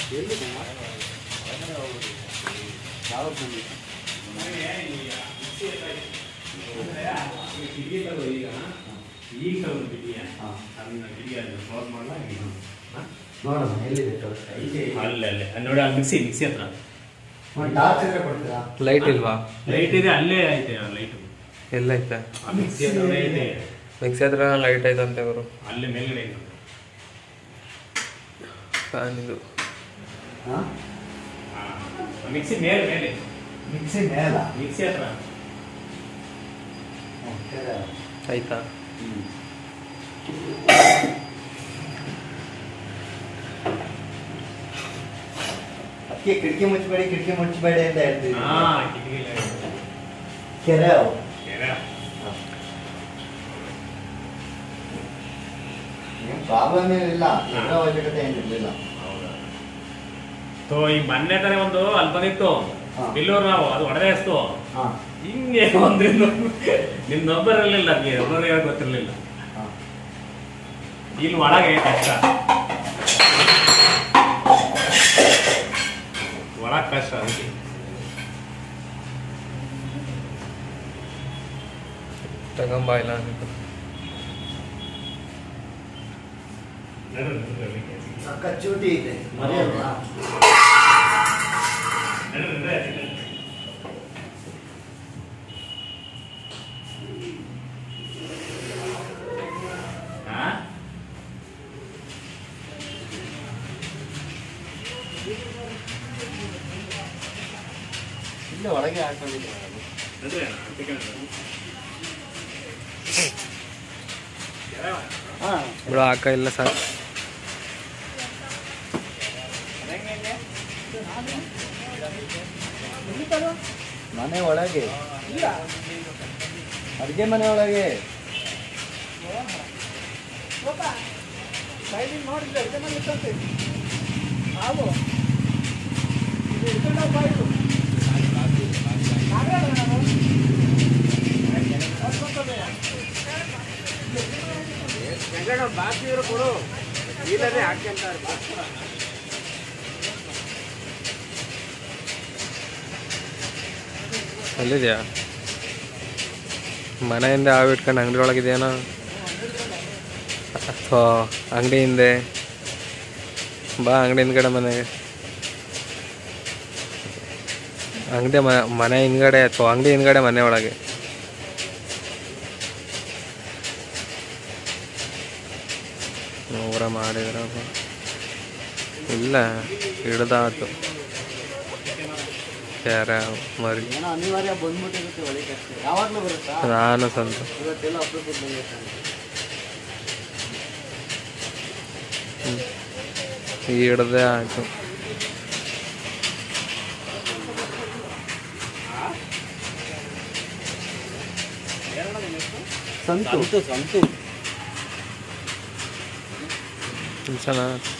ನೋಡಿ ಅಲ್ಲಿ ಮಿಕ್ಸಿ ಹತ್ರ ಲೈಟ್ ಇಲ್ವಾ? ಲೈಟ್ ಇದೆ, ಅಲ್ಲೇ ಐತೆ ಲೈಟ್. ಎಲ್ಲ ಐತೆ ಮಿಕ್ಸಿ ಹತ್ರ ಐತೆ. ಮಿಕ್ಸಿ ಹತ್ರ ಲೈಟ್ ಐತಂತೆ ಅವರು. ಅಲ್ಲೇ ಮೇಲ್ಗಡೆ ಫ್ಯಾನ್ ಇದು. ಮಿಕ್ಸಿ ಮೇಲೆ ಮಿಕ್ಸಿ ಮೇಲ ಮಿಕ್ಸಿ ಹತ್ರ ಆಯ್ತಾ? ಅದಕ್ಕೆ ಕಿಟಕಿ ಮುಚ್ಚಬೇಡಿ ಅಂತ ಹೇಳ್ತೀವಿ. ಕೆರೆ ಅವು ಏನು ಪ್ರಾಬ್ಲಮ್ ಏನಿಲ್ಲ, ಇರೋ ಅವಶ್ಯಕತೆ ಏನಿರಲಿಲ್ಲ. ಈ ಮೊನ್ನೆ ತಾನೇ ಒಂದು ಅಲ್ಲಿ ಬಂದಿತ್ತು ಬಿಲ್ಲೂರು, ನಾವು ಅದು ಹೊಡೆದೇಸ್ತು ಹಿಂಗೆ ಅಂದ್ರೆ ನಿಮ್ ನಂಬರ್ ಇರಲಿಲ್ಲ, ಒಬ್ಬರು ಹೇಳಕ್ ಗೊತ್ತಿರ್ಲಿಲ್ಲ. ಇಲ್ಲಿ ಒಳಗೆ ಕಷ್ಟ, ಒಳಗ್ ಕಷ್ಟ. ಅದಕ್ಕೆ ತಗೊಂಬ ಇಲ್ಲ ಅಂತ ಸಕ್ಕ ಚೂಟಿ ಇದೆ ಮರೆಯಲ್ವಾ? ಇಲ್ಲ ಒಳಗೆ ಹಾಕೊಂಡಿದ್ದೆ ಬಿಡು, ಹಾಕ ಇಲ್ಲ ಸರ್. ಮನೆ ಒಳಗೆ, ಅಡುಗೆ ಮನೆ ಒಳಗೆ ಬಾಕಿಯವರು ಕೊಡು, ಇಲ್ಲದೆ ಹಾಕ್ಯಂತಾರೆ. ಅಲ್ಲಿದೆಯಾ? ಮನೆಯಿಂದ ಹಾವು ಇಟ್ಕೊಂಡು ಅಂಗಡಿ ಒಳಗಿದೆಯೇನೋ, ಅಥವಾ ಅಂಗಡಿ ಹಿಂದೆ ಬಾ, ಅಂಗಡಿ ಹಿಂದ್ಗಡೆ ಮನೆಗೆ, ಅಂಗಡಿ ಮನೆ ಹಿಂದ್ಗಡೆ ಅಥವಾ ಅಂಗಡಿ ಹಿಂದ್ಗಡೆ ಮನೆ ಒಳಗೆ. ಊರ ಮಾಡಿದ್ರಪ್ಪ. ಇಲ್ಲ, ಹಿಡ್ದಾತು ಯಾರ ಮರಿ. ಅನಿವಾರ್ಯ ಬಂದ್ಬಿಟ್ಟಿರುತ್ತೆ ಒಳಗೆ. ಯಾವಾಗಲೂ ಬರುತ್ತಾ? ನಾನು ಸ್ವಂತ ಇವತ್ತೆಲ್ಲ ಅಪ್ರೂಪಕ್ಕೆ ಬಂದಿರ್ತಾನೆ. ಹಿಡ್ದೆ ಆಯ್ತು. ಸಂತು ಸಂತು